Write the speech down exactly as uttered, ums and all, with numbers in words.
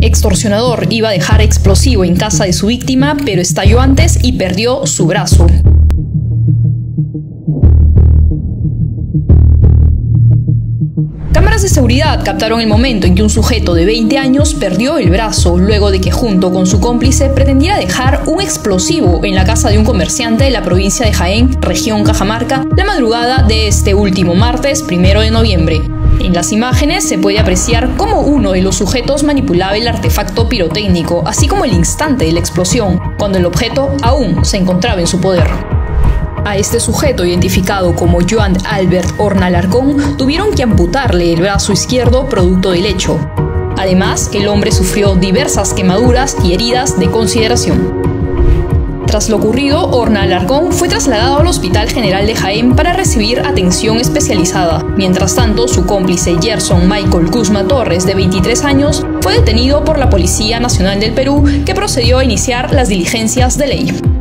Extorsionador iba a dejar explosivo en casa de su víctima, pero estalló antes y perdió su brazo. Cámaras de seguridad captaron el momento en que un sujeto de veinte años perdió el brazo luego de que junto con su cómplice pretendiera dejar un explosivo en la casa de un comerciante de la provincia de Jaén, región Cajamarca, la madrugada de este último martes primero de noviembre. En las imágenes se puede apreciar cómo uno de los sujetos manipulaba el artefacto pirotécnico, así como el instante de la explosión, cuando el objeto aún se encontraba en su poder. A este sujeto, identificado como Joan Albert Horna Alarcón, tuvieron que amputarle el brazo izquierdo producto del hecho. Además, el hombre sufrió diversas quemaduras y heridas de consideración. Tras lo ocurrido, Horna Alarcón fue trasladado al Hospital General de Jaén para recibir atención especializada. Mientras tanto, su cómplice Gerson Michael Guzma Torres, de veintitrés años, fue detenido por la Policía Nacional del Perú, que procedió a iniciar las diligencias de ley.